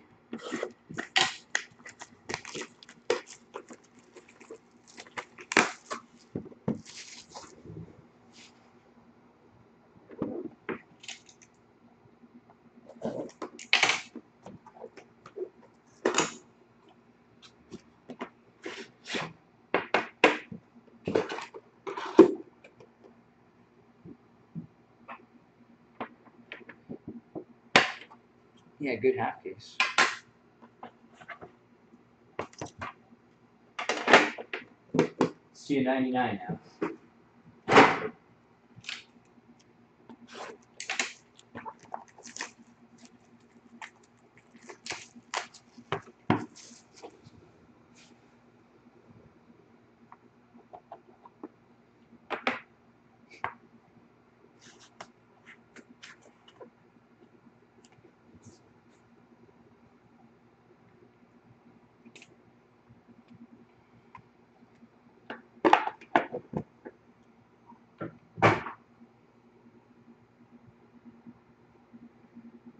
Yeah, good half case. See you ninety-nine now.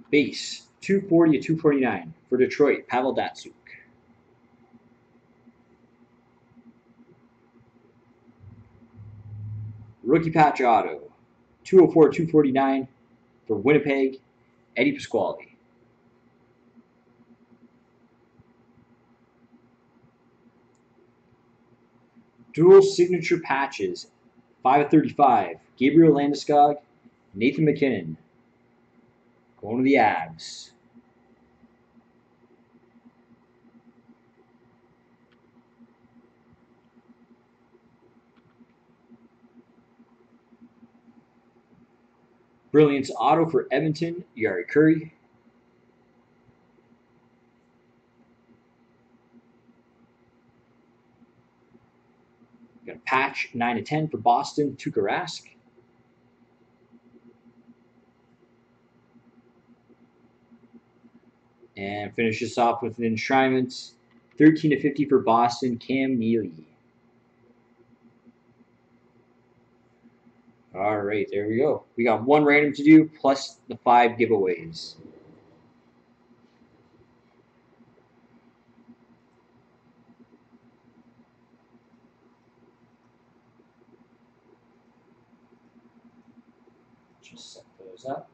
Base, two forty to two forty-nine. For Detroit, Pavel Datsyuk. Rookie patch auto, two oh four to two forty-nine. For Winnipeg, Eddie Pasquale. Dual signature patches, five of thirty-five. Gabriel Landeskog, Nathan MacKinnon. Going to the Avs. Brilliance auto for Edmonton, Jari Kurri. Got a patch, nine to ten for Boston, Tuukka Rask. And finish this off with an enshrinement, thirteen to fifty for Boston, Cam Neely. All right, there we go. We got one random to do plus the five giveaways. Just set those up.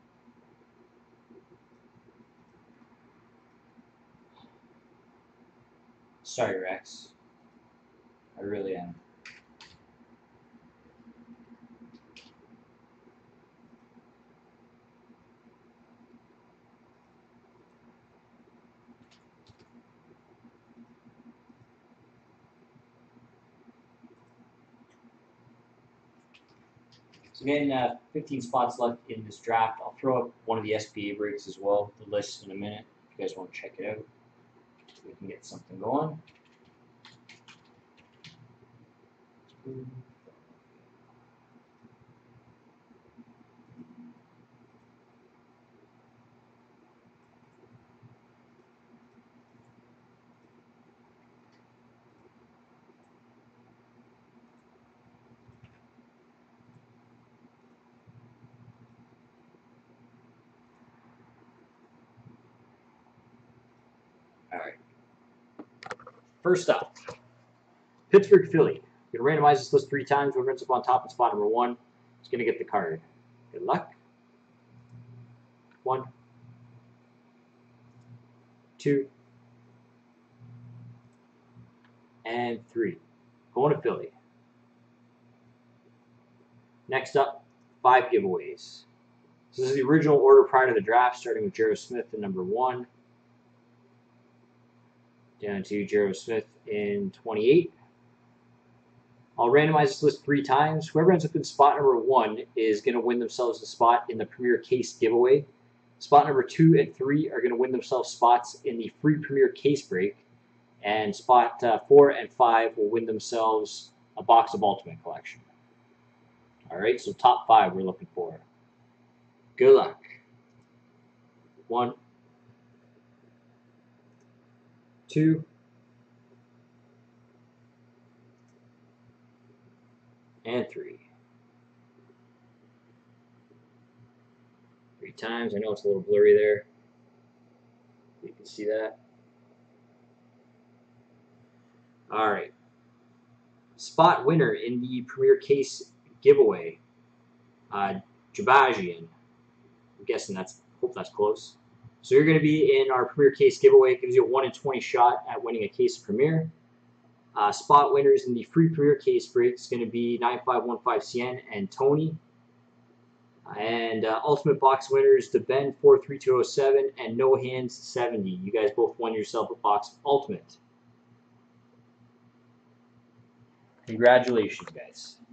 Sorry, Rex. I really am. So again, uh, fifteen spots left in this draft. I'll throw up one of the S P A breaks as well, the list in a minute, if you guys want to check it out. We can get something going. All right. First up, Pittsburgh, Philly. You're going to randomize this list three times. Whoever ends up on top in spot number one is going to get the card. Good luck. One, two, and three. Going to Philly. Next up, five giveaways. So this is the original order prior to the draft, starting with Jaro Smith in number one. Down to Jaro Smith in twenty-eight. I'll randomize this list three times. Whoever ends up in spot number one is going to win themselves a spot in the Premier Case giveaway. Spot number two and three are going to win themselves spots in the free Premier Case break. And spot uh, four and five will win themselves a box of Ultimate Collection. All right, so top five we're looking for. Good luck. One, two, and three. Three times. I know it's a little blurry there. You can see that. All right. Spot winner in the Premier Case giveaway, uh, Jabajian. I'm guessing that's, hope that's close. So you're going to be in our Premier Case giveaway. It gives you a one in twenty shot at winning a case of Premier. Uh, spot winners in the free Premier Case break is going to be nine five one five Cien and Tony. And uh, Ultimate Box winners to Ben four three two oh seven and No Hands seventy. You guys both won yourself a box of Ultimate. Congratulations, guys.